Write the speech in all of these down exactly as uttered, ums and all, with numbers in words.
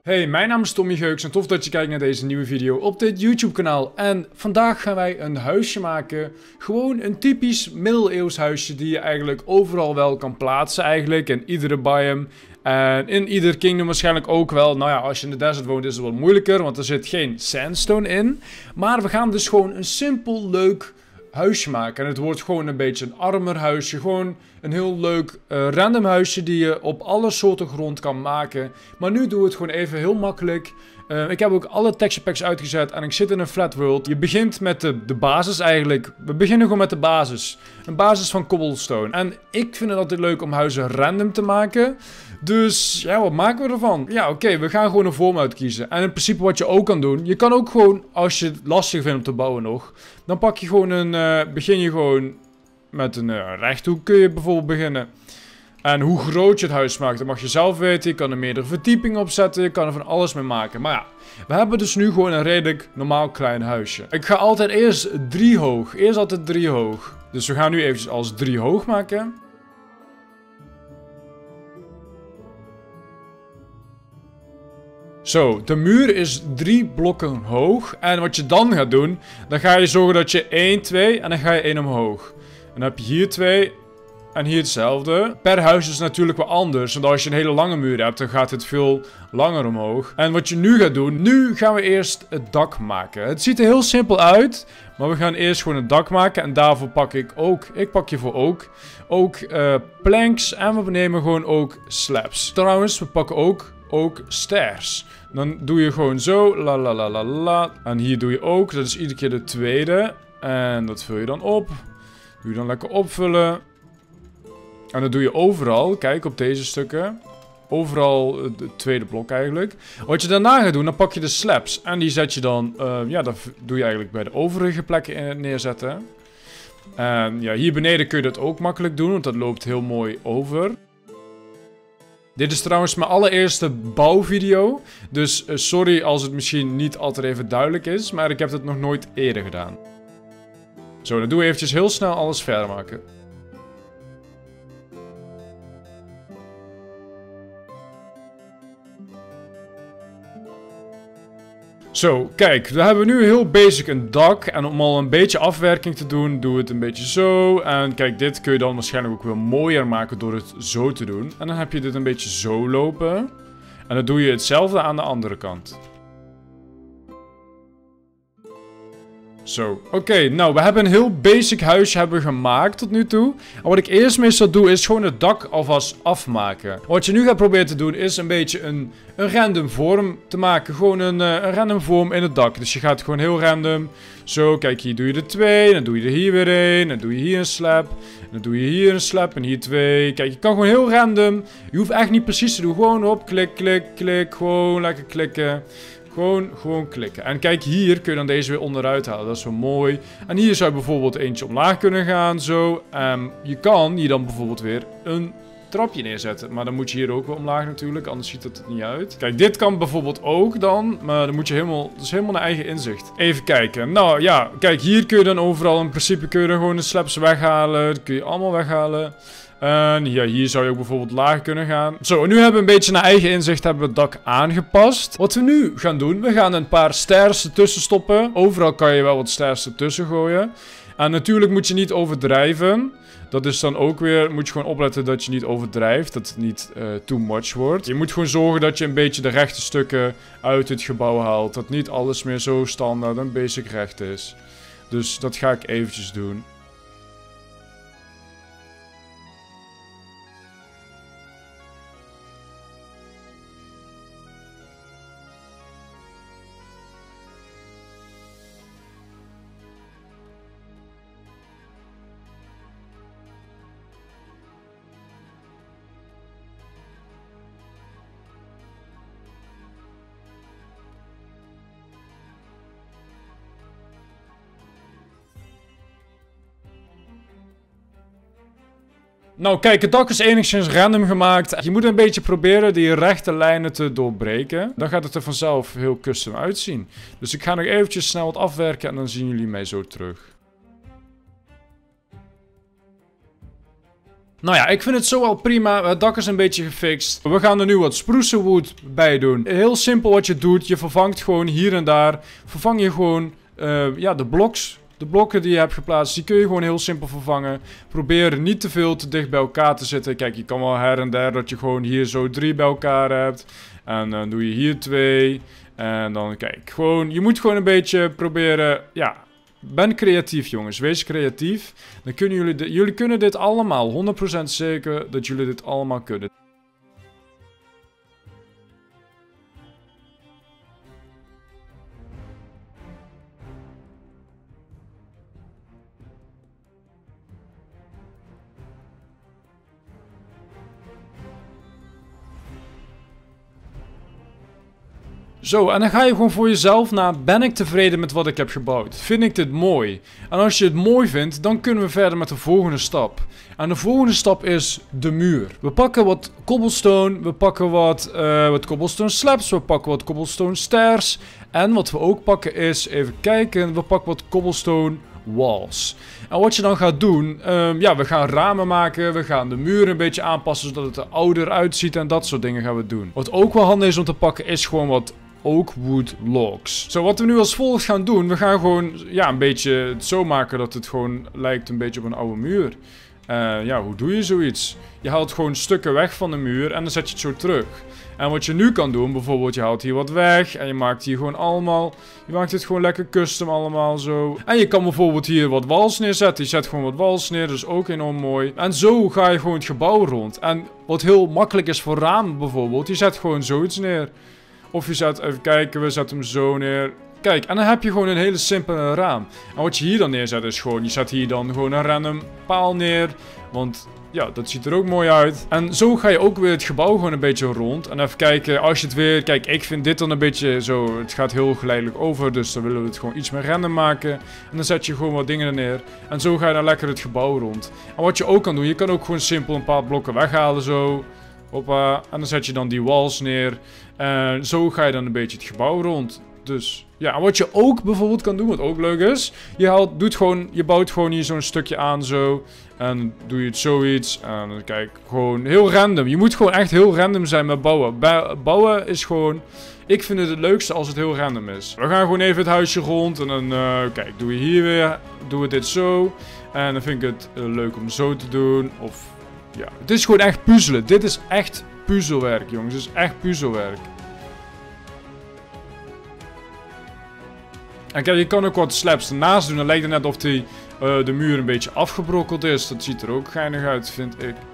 Hey, mijn naam is Tommy Geuks en tof dat je kijkt naar deze nieuwe video op dit YouTube kanaal. En vandaag gaan wij een huisje maken. Gewoon een typisch middeleeuws huisje die je eigenlijk overal wel kan plaatsen eigenlijk. In iedere biome. En in ieder kingdom waarschijnlijk ook wel. Nou ja, als je in de desert woont is het wat moeilijker, want er zit geen sandstone in. Maar we gaan dus gewoon een simpel, leuk huisje maken. En het wordt gewoon een beetje een armer huisje. Gewoon een heel leuk uh, random huisje die je op alle soorten grond kan maken. Maar nu doen we het gewoon even heel makkelijk. Uh, ik heb ook alle texture packs uitgezet en ik zit in een flat world. Je begint met de, de basis eigenlijk. We beginnen gewoon met de basis. Een basis van cobblestone. En ik vind het altijd leuk om huizen random te maken. Dus ja, wat maken we ervan? Ja, oké, okay, we gaan gewoon een vorm uitkiezen. En in principe wat je ook kan doen. Je kan ook gewoon, als je het lastig vindt om te bouwen nog. Dan pak je gewoon een, uh, begin je gewoon met een uh, rechthoek kun je bijvoorbeeld beginnen. En hoe groot je het huis maakt, dat mag je zelf weten. Je kan er meerdere verdiepingen op zetten. Je kan er van alles mee maken. Maar ja, we hebben dus nu gewoon een redelijk normaal klein huisje. Ik ga altijd eerst drie hoog. Eerst altijd drie hoog. Dus we gaan nu eventjes als drie hoog maken. Zo, de muur is drie blokken hoog. En wat je dan gaat doen, dan ga je zorgen dat je één, twee en dan ga je één omhoog. En dan heb je hier twee en hier hetzelfde. Per huis is het natuurlijk wel anders. Want als je een hele lange muur hebt, dan gaat het veel langer omhoog. En wat je nu gaat doen, nu gaan we eerst het dak maken. Het ziet er heel simpel uit, maar we gaan eerst gewoon het dak maken. En daarvoor pak ik ook, ik pak hiervoor ook, ook uh, planks. En we nemen gewoon ook slabs. Trouwens, we pakken ook... ook stairs. Dan doe je gewoon zo. La la la la la. En hier doe je ook. Dat is iedere keer de tweede. En dat vul je dan op. Doe je dan lekker opvullen. En dat doe je overal. Kijk op deze stukken. Overal het tweede blok eigenlijk. Wat je daarna gaat doen, dan pak je de slabs. En die zet je dan. Uh, ja, dat doe je eigenlijk bij de overige plekken neerzetten. En ja, hier beneden kun je dat ook makkelijk doen. Want dat loopt heel mooi over. Dit is trouwens mijn allereerste bouwvideo, dus uh, sorry als het misschien niet altijd even duidelijk is, maar ik heb het nog nooit eerder gedaan. Zo, dan doen we eventjes heel snel alles verder maken. Zo, kijk, dan hebben we nu heel basic een dak. En om al een beetje afwerking te doen, doen we het een beetje zo. En kijk, dit kun je dan waarschijnlijk ook wel mooier maken door het zo te doen. En dan heb je dit een beetje zo lopen. En dan doe je hetzelfde aan de andere kant. Zo, oké, okay, nou, we hebben een heel basic huisje hebben we gemaakt tot nu toe. En wat ik eerst meestal doe, is gewoon het dak alvast afmaken. Wat je nu gaat proberen te doen, is een beetje een, een random vorm te maken. Gewoon een, uh, een random vorm in het dak. Dus je gaat gewoon heel random. Zo, kijk, hier doe je er twee, dan doe je er hier weer één, dan doe je hier een slab. Dan doe je hier een slab en hier twee. Kijk, je kan gewoon heel random. Je hoeft echt niet precies te doen. Gewoon op, klik, klik, klik. Gewoon lekker klikken. Gewoon, gewoon klikken. En kijk, hier kun je dan deze weer onderuit halen. Dat is wel mooi. En hier zou je bijvoorbeeld eentje omlaag kunnen gaan. Zo. Um, je kan hier dan bijvoorbeeld weer een trapje neerzetten. Maar dan moet je hier ook weer omlaag natuurlijk. Anders ziet het er niet uit. Kijk, dit kan bijvoorbeeld ook dan. Maar dan moet je helemaal... Dat is helemaal naar eigen inzicht. Even kijken. Nou ja, kijk, hier kun je dan overal in principe kun je dan gewoon de slabs weghalen. Dat kun je allemaal weghalen. En ja, hier zou je ook bijvoorbeeld laag kunnen gaan. Zo, nu hebben we een beetje naar eigen inzicht hebben we het dak aangepast. Wat we nu gaan doen, we gaan een paar stairs ertussen stoppen. Overal kan je wel wat stairs ertussen gooien. En natuurlijk moet je niet overdrijven. Dat is dan ook weer, moet je gewoon opletten dat je niet overdrijft. Dat het niet uh, too much wordt. Je moet gewoon zorgen dat je een beetje de rechte stukken uit het gebouw haalt. Dat niet alles meer zo standaard en basic recht is. Dus dat ga ik eventjes doen. Nou kijk, het dak is enigszins random gemaakt. Je moet een beetje proberen die rechte lijnen te doorbreken. Dan gaat het er vanzelf heel custom uitzien. Dus ik ga nog eventjes snel wat afwerken en dan zien jullie mij zo terug. Nou ja, ik vind het zo al prima. Het dak is een beetje gefixt. We gaan er nu wat sprucewood bij doen. Heel simpel wat je doet. Je vervangt gewoon hier en daar. Vervang je gewoon uh, ja, de bloks. De blokken die je hebt geplaatst, die kun je gewoon heel simpel vervangen. Probeer niet te veel te dicht bij elkaar te zitten. Kijk, je kan wel her en der dat je gewoon hier zo drie bij elkaar hebt. En dan doe je hier twee. En dan kijk, gewoon, je moet gewoon een beetje proberen, ja... Ben creatief, jongens. Wees creatief. Dan kunnen jullie, de, jullie kunnen dit allemaal. honderd procent zeker dat jullie dit allemaal kunnen. Zo, en dan ga je gewoon voor jezelf na, ben ik tevreden met wat ik heb gebouwd? Vind ik dit mooi? En als je het mooi vindt, dan kunnen we verder met de volgende stap. En de volgende stap is de muur. We pakken wat cobblestone, we pakken wat, uh, wat cobblestone slabs, we pakken wat cobblestone stairs. En wat we ook pakken is, even kijken, we pakken wat cobblestone walls. En wat je dan gaat doen, um, ja, we gaan ramen maken, we gaan de muur een beetje aanpassen zodat het er ouder uitziet en dat soort dingen gaan we doen. Wat ook wel handig is om te pakken is gewoon wat oakwood logs. Zo, wat we nu als volgt gaan doen, we gaan gewoon ja, een beetje het zo maken dat het gewoon lijkt een beetje op een oude muur. Uh, ja, hoe doe je zoiets? Je haalt gewoon stukken weg van de muur en dan zet je het zo terug. En wat je nu kan doen, bijvoorbeeld je haalt hier wat weg en je maakt hier gewoon allemaal, je maakt dit gewoon lekker custom allemaal zo. En je kan bijvoorbeeld hier wat wals neerzetten, je zet gewoon wat wals neer, dat is ook enorm mooi. En zo ga je gewoon het gebouw rond. En wat heel makkelijk is voor ramen bijvoorbeeld, je zet gewoon zoiets neer. Of je zet, even kijken, we zetten hem zo neer. Kijk, en dan heb je gewoon een hele simpele raam. En wat je hier dan neerzet is gewoon, je zet hier dan gewoon een random paal neer. Want ja, dat ziet er ook mooi uit. En zo ga je ook weer het gebouw gewoon een beetje rond. En even kijken, als je het weer... Kijk, ik vind dit dan een beetje zo... Het gaat heel geleidelijk over, dus dan willen we het gewoon iets meer random maken. En dan zet je gewoon wat dingen er neer. En zo ga je dan lekker het gebouw rond. En wat je ook kan doen, je kan ook gewoon simpel een paar blokken weghalen zo. Hoppa. En dan zet je dan die walls neer. En zo ga je dan een beetje het gebouw rond. Dus ja, en wat je ook bijvoorbeeld kan doen, wat ook leuk is. Je, haalt, doet gewoon, je bouwt gewoon hier zo'n stukje aan zo. En dan doe je het zoiets. En dan kijk, gewoon heel random. Je moet gewoon echt heel random zijn met bouwen. Bouwen is gewoon... Ik vind het het leukste als het heel random is. We gaan gewoon even het huisje rond. En dan, uh, kijk, doe je hier weer. Doe we dit zo. En dan vind ik het uh, leuk om zo te doen. Of, ja. Het is gewoon echt puzzelen. Dit is echt puzzelwerk, jongens. Het is echt puzzelwerk. En kijk, je kan ook wat slabs ernaast doen. Dan lijkt het net of die, uh, de muur een beetje afgebrokkeld is. Dat ziet er ook geinig uit, vind ik.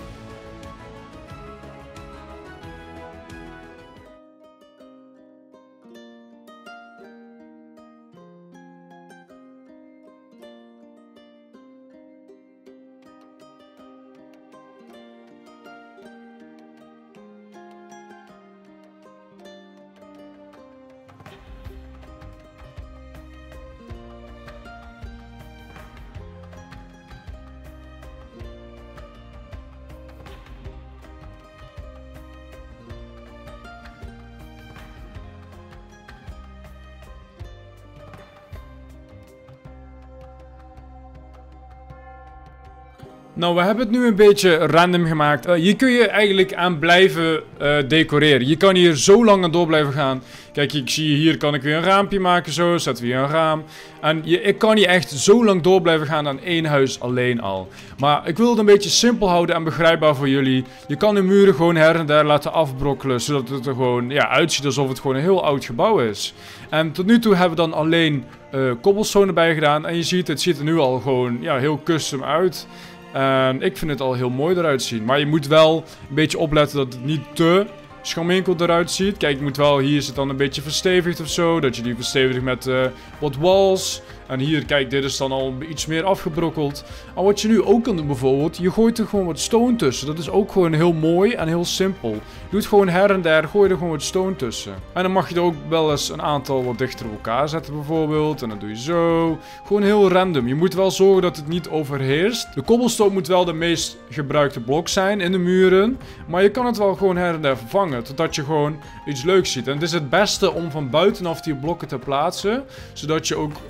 Nou, we hebben het nu een beetje random gemaakt. Uh, hier kun je eigenlijk aan blijven uh, decoreren. Je kan hier zo lang aan door blijven gaan. Kijk, ik zie hier kan ik weer een raampje maken zo. Zetten we hier een raam. En je, ik kan hier echt zo lang door blijven gaan aan één huis alleen al. Maar ik wil het een beetje simpel houden en begrijpbaar voor jullie. Je kan de muren gewoon her en der laten afbrokkelen. Zodat het er gewoon ja, uitziet alsof het gewoon een heel oud gebouw is. En tot nu toe hebben we dan alleen uh, cobblestone erbij gedaan. En je ziet, het ziet er nu al gewoon ja, heel custom uit. En ik vind het al heel mooi eruit zien. Maar je moet wel een beetje opletten dat het niet te scharminkel eruit ziet. Kijk, je moet wel, hier is het dan een beetje verstevigd of zo. Dat je die verstevigt met uh, wat walls. En hier, kijk, dit is dan al iets meer afgebrokkeld. En wat je nu ook kan doen bijvoorbeeld, je gooit er gewoon wat stone tussen. Dat is ook gewoon heel mooi en heel simpel. Je doet gewoon her en der, gooi er gewoon wat stone tussen. En dan mag je er ook wel eens een aantal wat dichter op elkaar zetten bijvoorbeeld. En dan doe je zo. Gewoon heel random. Je moet wel zorgen dat het niet overheerst. De cobblestone moet wel de meest gebruikte blok zijn in de muren. Maar je kan het wel gewoon her en der vervangen. Totdat je gewoon iets leuks ziet. En het is het beste om van buitenaf die blokken te plaatsen. Zodat je ook... Uh,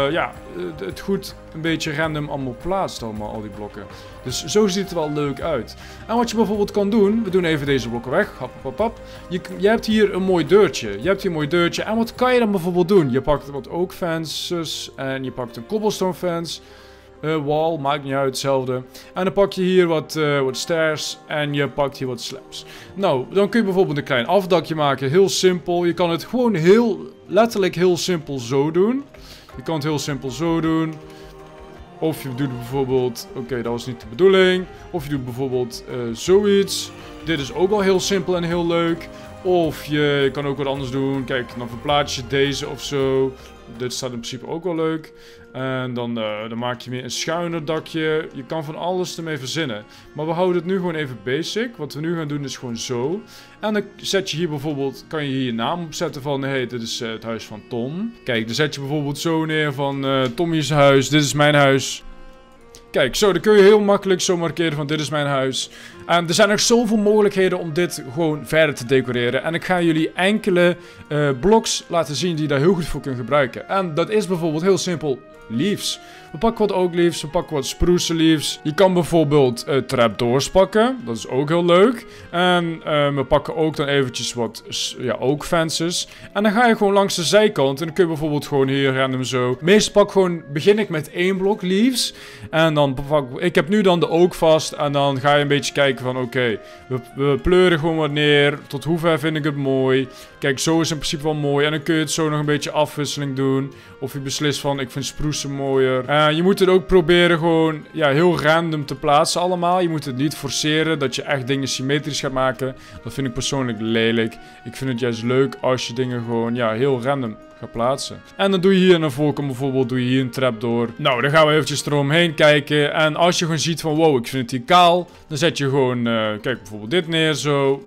uh, ja, het goed een beetje random allemaal plaatst, allemaal, al die blokken. Dus zo ziet het er wel leuk uit. En wat je bijvoorbeeld kan doen, we doen even deze blokken weg, hap, hap, hap. Je, je hebt hier een mooi deurtje, je hebt hier een mooi deurtje. En wat kan je dan bijvoorbeeld doen? Je pakt wat oak fences en je pakt een cobblestone fence. Uh, wall, maakt niet uit, hetzelfde. En dan pak je hier wat, uh, wat stairs en je pakt hier wat slabs. Nou, dan kun je bijvoorbeeld een klein afdakje maken, heel simpel. Je kan het gewoon heel, letterlijk heel simpel zo doen. Je kan het heel simpel zo doen. Of je doet bijvoorbeeld, oké, okay, dat was niet de bedoeling. Of je doet bijvoorbeeld uh, zoiets. Dit is ook al heel simpel en heel leuk. Of je kan ook wat anders doen. Kijk, dan verplaats je deze of zo. Dit staat in principe ook wel leuk. En dan, uh, dan maak je weer een schuiner dakje. Je kan van alles ermee verzinnen. Maar we houden het nu gewoon even basic. Wat we nu gaan doen is gewoon zo. En dan zet je hier bijvoorbeeld, kan je hier je naam opzetten van, hey, dit is uh, het huis van Tom. Kijk, dan zet je bijvoorbeeld zo neer van uh, Tommy's huis, dit is mijn huis. Kijk, zo, dan kun je heel makkelijk zo markeren van dit is mijn huis. En er zijn nog zoveel mogelijkheden om dit gewoon verder te decoreren. En ik ga jullie enkele uh, bloks laten zien die je daar heel goed voor kunt gebruiken. En dat is bijvoorbeeld heel simpel leaves. We pakken wat oak leaves, we pakken wat spruce leaves. Je kan bijvoorbeeld uh, trapdoors pakken, dat is ook heel leuk. En uh, we pakken ook dan eventjes wat ja, oak fences. En dan ga je gewoon langs de zijkant en dan kun je bijvoorbeeld gewoon hier random zo. Meestal pak gewoon, begin ik met één blok leaves. En dan pak ik heb nu dan de oak vast en dan ga je een beetje kijken van oké, okay, we, we pleuren gewoon wat neer. Tot hoe ver vind ik het mooi. Kijk, zo is in principe wel mooi. En dan kun je het zo nog een beetje afwisseling doen. Of je beslist van ik vind spruce mooier. Uh, je moet het ook proberen gewoon ja, heel random te plaatsen allemaal. Je moet het niet forceren dat je echt dingen symmetrisch gaat maken. Dat vind ik persoonlijk lelijk. Ik vind het juist leuk als je dingen gewoon ja, heel random gaat plaatsen. En dan doe je hier naar voorkant bijvoorbeeld, doe je hier een trapdoor. Nou, dan gaan we eventjes eromheen kijken. En als je gewoon ziet van wow, ik vind het hier kaal. Dan zet je gewoon, uh, kijk bijvoorbeeld dit neer zo.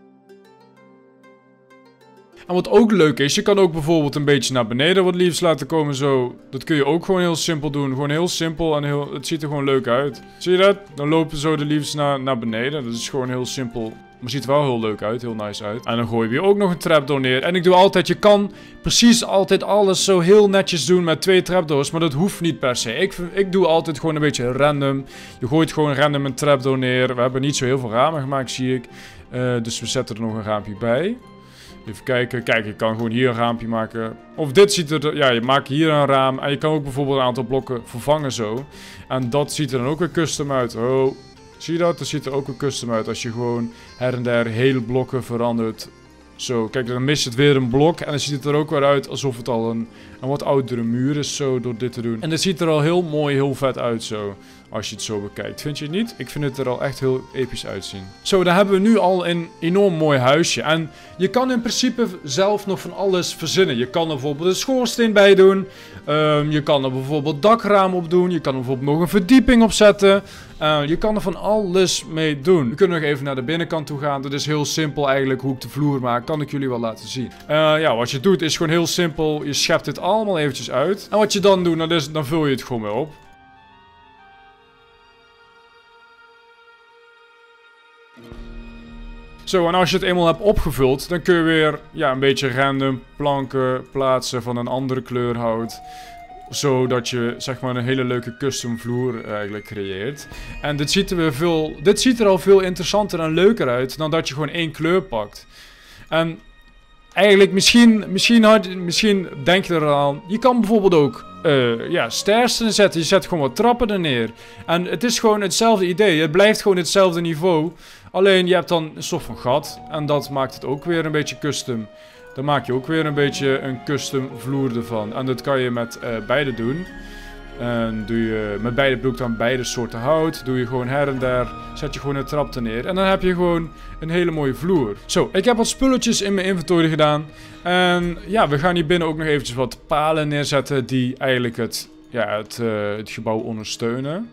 En wat ook leuk is, je kan ook bijvoorbeeld een beetje naar beneden wat leaves laten komen zo. Dat kun je ook gewoon heel simpel doen. Gewoon heel simpel en heel, het ziet er gewoon leuk uit. Zie je dat? Dan lopen zo de leaves naar, naar beneden. Dat is gewoon heel simpel. Maar ziet er wel heel leuk uit, heel nice uit. En dan gooi je weer ook nog een trapdoor neer. En ik doe altijd, je kan precies altijd alles zo heel netjes doen met twee trapdoors. Maar dat hoeft niet per se. Ik, ik doe altijd gewoon een beetje random. Je gooit gewoon random een trapdoor neer. We hebben niet zo heel veel ramen gemaakt, zie ik. Uh, dus we zetten er nog een raampje bij. Even kijken. Kijk, je kan gewoon hier een raampje maken. Of dit ziet er... Ja, je maakt hier een raam. En je kan ook bijvoorbeeld een aantal blokken vervangen zo. En dat ziet er dan ook weer custom uit. Oh, zie je dat? Dat ziet er ook weer custom uit. Als je gewoon her en der hele blokken verandert. Zo, kijk, dan mist het weer een blok. En dan ziet het er ook weer uit alsof het al een, een wat oudere muur is zo door dit te doen. En het ziet er al heel mooi, heel vet uit zo. Als je het zo bekijkt. Vind je het niet? Ik vind het er al echt heel episch uitzien. Zo, dan hebben we nu al een enorm mooi huisje. En je kan in principe zelf nog van alles verzinnen. Je kan er bijvoorbeeld een schoorsteen bij doen. Um, je kan er bijvoorbeeld dakraam op doen. Je kan er bijvoorbeeld nog een verdieping op zetten. Uh, je kan er van alles mee doen. We kunnen nog even naar de binnenkant toe gaan. Dat is heel simpel eigenlijk hoe ik de vloer maak. Kan ik jullie wel laten zien. Uh, ja, wat je doet is gewoon heel simpel. Je schept dit allemaal eventjes uit. En wat je dan doet, dan, is, dan vul je het gewoon weer op. Zo, en als je het eenmaal hebt opgevuld, dan kun je weer ja, een beetje random planken plaatsen van een andere kleur hout. Zodat je zeg maar een hele leuke custom vloer eigenlijk creëert. En dit ziet er, weer veel, dit ziet er al veel interessanter en leuker uit dan dat je gewoon één kleur pakt. En eigenlijk misschien, misschien, had, misschien denk je eraan, je kan bijvoorbeeld ook uh, ja, stairs zetten. Je zet gewoon wat trappen er neer. En het is gewoon hetzelfde idee. Het blijft gewoon hetzelfde niveau. Alleen je hebt dan een soort van gat. En dat maakt het ook weer een beetje custom. Dan maak je ook weer een beetje een custom vloer ervan. En dat kan je met uh, beide doen. En doe je met beide broek dan beide soorten hout. Doe je gewoon her en der. Zet je gewoon een trap er neer. En dan heb je gewoon een hele mooie vloer. Zo, ik heb wat spulletjes in mijn inventory gedaan. En ja, we gaan hier binnen ook nog eventjes wat palen neerzetten. Die eigenlijk het, ja, het, uh, het gebouw ondersteunen.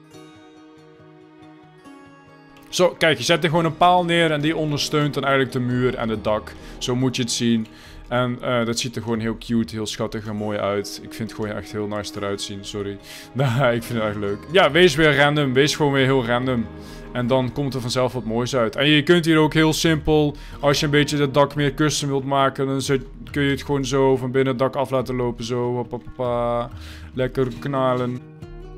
Zo, kijk, je zet er gewoon een paal neer en die ondersteunt dan eigenlijk de muur en het dak. Zo moet je het zien. En uh, dat ziet er gewoon heel cute, heel schattig en mooi uit. Ik vind het gewoon echt heel nice eruit zien, sorry. Nou, ik vind het echt leuk. Ja, wees weer random, wees gewoon weer heel random. En dan komt er vanzelf wat moois uit. En je kunt hier ook heel simpel, als je een beetje het dak meer custom wilt maken, dan zet, kun je het gewoon zo van binnen het dak af laten lopen. Zo, hoppa, lekker knalen.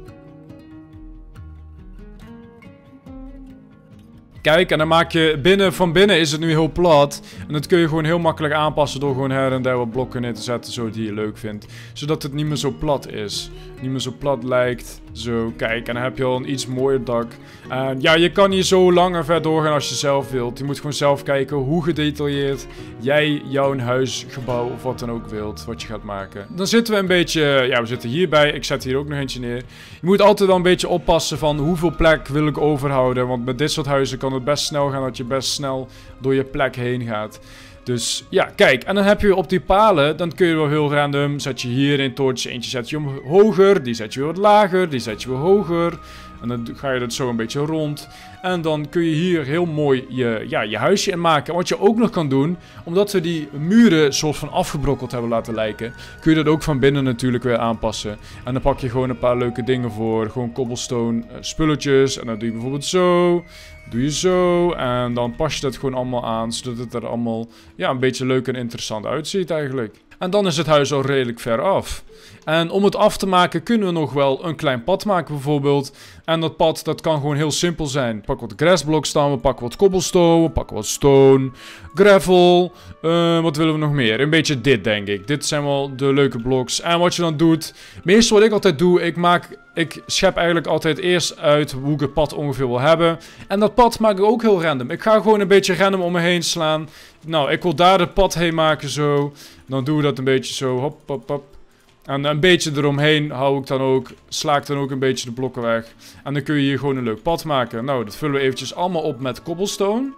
Kijk, en dan maak je binnen, van binnen is het nu heel plat. En dat kun je gewoon heel makkelijk aanpassen door gewoon her en daar wat blokken neer te zetten, zo die je leuk vindt. Zodat het niet meer zo plat is. Niet meer zo plat lijkt. Zo, kijk, en dan heb je al een iets mooier dak. En ja, je kan hier zo lang en ver doorgaan als je zelf wilt. Je moet gewoon zelf kijken hoe gedetailleerd jij jouw huis, gebouw of wat dan ook wilt, wat je gaat maken. Dan zitten we een beetje, ja, we zitten hierbij. Ik zet hier ook nog eentje neer. Je moet altijd wel een beetje oppassen van hoeveel plek wil ik overhouden. Want met dit soort huizen kan het best snel gaan dat je best snel door je plek heen gaat. Dus ja, kijk, en dan heb je op die palen, dan kun je wel heel random, zet je hier een toortje, eentje zet je om hoger, die zet je weer wat lager, die zet je weer hoger. En dan ga je dat zo een beetje rond. En dan kun je hier heel mooi je, ja, je huisje in maken. En wat je ook nog kan doen, omdat we die muren soort van afgebrokkeld hebben laten lijken, kun je dat ook van binnen natuurlijk weer aanpassen. En dan pak je gewoon een paar leuke dingen voor. Gewoon cobblestone uh, spulletjes. En dan doe je bijvoorbeeld zo. Doe je zo. En dan pas je dat gewoon allemaal aan, zodat het er allemaal ja, een beetje leuk en interessant uitziet eigenlijk. En dan is het huis al redelijk ver af. En om het af te maken kunnen we nog wel een klein pad maken bijvoorbeeld. En dat pad dat kan gewoon heel simpel zijn. We pakken wat grassblocks staan, we pakken wat cobblestone, we pakken wat stone, gravel. Uh, wat willen we nog meer? Een beetje dit denk ik. Dit zijn wel de leuke blocks. En wat je dan doet, meestal wat ik altijd doe, ik maak... Ik schep eigenlijk altijd eerst uit hoe ik het pad ongeveer wil hebben. En dat pad maak ik ook heel random. Ik ga gewoon een beetje random om me heen slaan. Nou, ik wil daar het pad heen maken zo. Dan doen we dat een beetje zo. Hop, hop, hop. En een beetje eromheen hou ik dan ook. Sla ik dan ook een beetje de blokken weg. En dan kun je hier gewoon een leuk pad maken. Nou, dat vullen we eventjes allemaal op met cobblestone.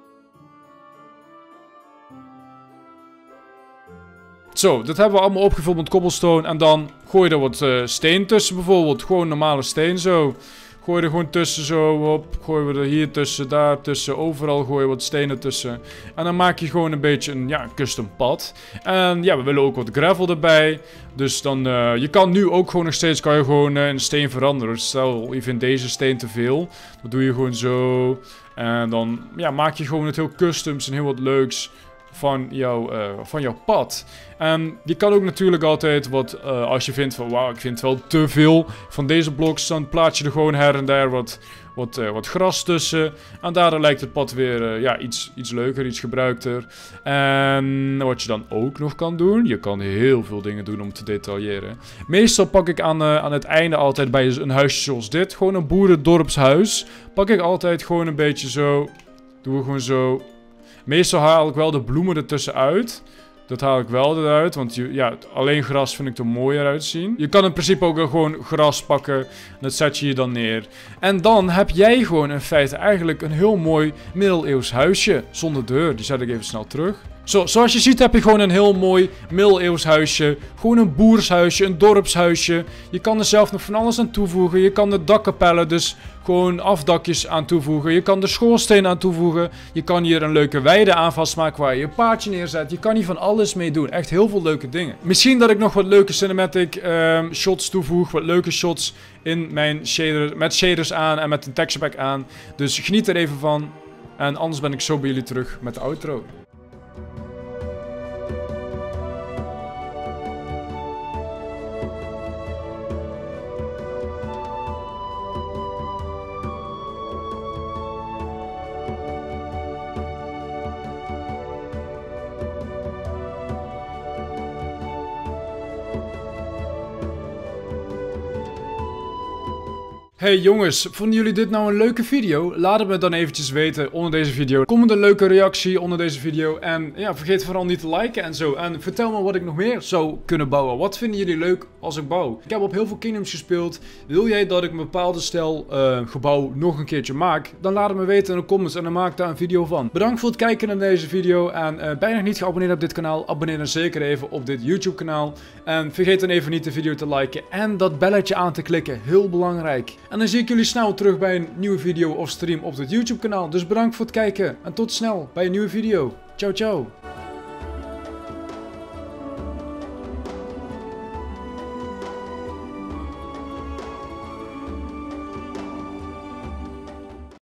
Zo, dat hebben we allemaal opgevuld met cobblestone. En dan gooi je er wat uh, steen tussen bijvoorbeeld. Gewoon normale steen zo. Gooi je er gewoon tussen zo op. Gooien we er hier tussen, daar tussen. Overal gooi je wat stenen tussen. En dan maak je gewoon een beetje een ja, custom pad. En ja, we willen ook wat gravel erbij. Dus dan, uh, je kan nu ook gewoon nog steeds, kan je gewoon uh, een steen veranderen. Stel, je vindt deze steen te veel. Dan doe je gewoon zo. En dan ja, maak je gewoon het heel customs en heel wat leuks. Van, jou, uh, van jouw pad. En je kan ook natuurlijk altijd wat, uh, als je vindt van wauw, ik vind wel te veel van deze bloks, dan plaats je er gewoon her en daar wat, wat, uh, wat gras tussen. En daardoor lijkt het pad weer uh, ja, iets, iets leuker, iets gebruikter. En wat je dan ook nog kan doen, je kan heel veel dingen doen om te detailleren. Meestal pak ik aan, uh, aan het einde altijd bij een huisje zoals dit, gewoon een boerendorpshuis, pak ik altijd gewoon een beetje zo, doe we gewoon zo. Meestal haal ik wel de bloemen ertussen uit. Dat haal ik wel eruit, want je, ja, alleen gras vind ik er mooier uitzien. Je kan in principe ook gewoon gras pakken en dat zet je hier dan neer. En dan heb jij gewoon in feite eigenlijk een heel mooi middeleeuws huisje zonder deur. Die zet ik even snel terug. Zo, zoals je ziet heb je gewoon een heel mooi middeleeuws huisje. Gewoon een boershuisje, een dorpshuisje. Je kan er zelf nog van alles aan toevoegen. Je kan de dakkapellen, dus gewoon afdakjes aan toevoegen. Je kan de schoorsteen aan toevoegen. Je kan hier een leuke weide aan vastmaken waar je een paardje neerzet. Je kan hier van alles mee doen. Echt heel veel leuke dingen. Misschien dat ik nog wat leuke cinematic um, shots toevoeg. Wat leuke shots in mijn shader, met shaders aan en met een texture pack aan. Dus geniet er even van. En anders ben ik zo bij jullie terug met de outro. Hey jongens, vonden jullie dit nou een leuke video? Laat het me dan eventjes weten onder deze video. Kom met een leuke reactie onder deze video. En ja, vergeet vooral niet te liken en zo. En vertel me wat ik nog meer zou kunnen bouwen. Wat vinden jullie leuk als ik bouw? Ik heb op heel veel kingdoms gespeeld. Wil jij dat ik een bepaalde stijl uh, gebouw nog een keertje maak? Dan laat het me weten in de comments en dan maak ik daar een video van. Bedankt voor het kijken naar deze video. En uh, ben je nog niet geabonneerd op dit kanaal? Abonneer dan zeker even op dit YouTube kanaal. En vergeet dan even niet de video te liken en dat belletje aan te klikken. Heel belangrijk. En dan zie ik jullie snel terug bij een nieuwe video of stream op dit YouTube kanaal. Dus bedankt voor het kijken en tot snel bij een nieuwe video. Ciao, ciao.